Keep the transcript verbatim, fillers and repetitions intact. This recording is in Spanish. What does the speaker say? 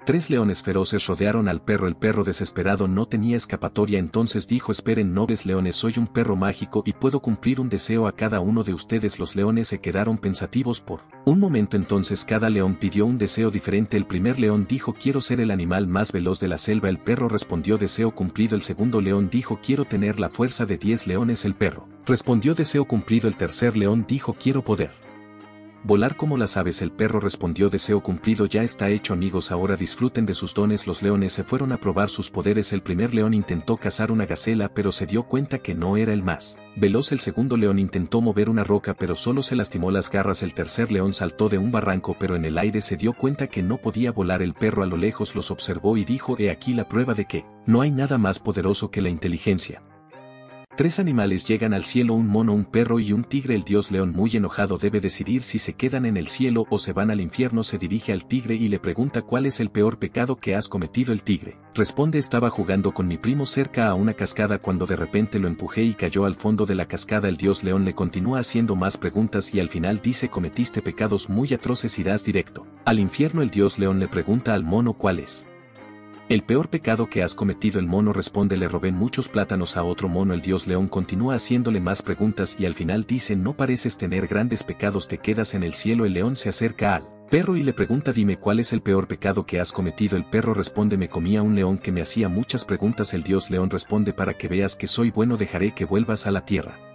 Tres leones feroces rodearon al perro. El perro desesperado no tenía escapatoria, entonces dijo: esperen, nobles leones, soy un perro mágico y puedo cumplir un deseo a cada uno de ustedes. Los leones se quedaron pensativos por un momento, entonces cada león pidió un deseo diferente. El primer león dijo: quiero ser el animal más veloz de la selva. El perro respondió: deseo cumplido. El segundo león dijo: quiero tener la fuerza de diez leones. El perro respondió: deseo cumplido. El tercer león dijo: quiero poder volar como las aves. El perro respondió: deseo cumplido. Ya está hecho, amigos, ahora disfruten de sus dones. Los leones se fueron a probar sus poderes. El primer león intentó cazar una gacela, pero se dio cuenta que no era el más veloz. El segundo león intentó mover una roca, pero solo se lastimó las garras. El tercer león saltó de un barranco, pero en el aire se dio cuenta que no podía volar. El perro a lo lejos los observó y dijo: he aquí la prueba de que no hay nada más poderoso que la inteligencia. Tres animales llegan al cielo: un mono, un perro y un tigre. El dios león, muy enojado, debe decidir si se quedan en el cielo o se van al infierno. Se dirige al tigre y le pregunta: ¿cuál es el peor pecado que has cometido? El tigre responde: estaba jugando con mi primo cerca a una cascada cuando de repente lo empujé y cayó al fondo de la cascada. El dios león le continúa haciendo más preguntas y al final dice: cometiste pecados muy atroces, irás directo al infierno. El dios león le pregunta al mono: ¿cuál es el peor pecado que has cometido? El mono responde: le robé muchos plátanos a otro mono. El dios león continúa haciéndole más preguntas y al final dice: no pareces tener grandes pecados, te quedas en el cielo. El león se acerca al perro y le pregunta: dime, ¿cuál es el peor pecado que has cometido? El perro responde: me comí a un león que me hacía muchas preguntas. El dios león responde: para que veas que soy bueno, dejaré que vuelvas a la tierra.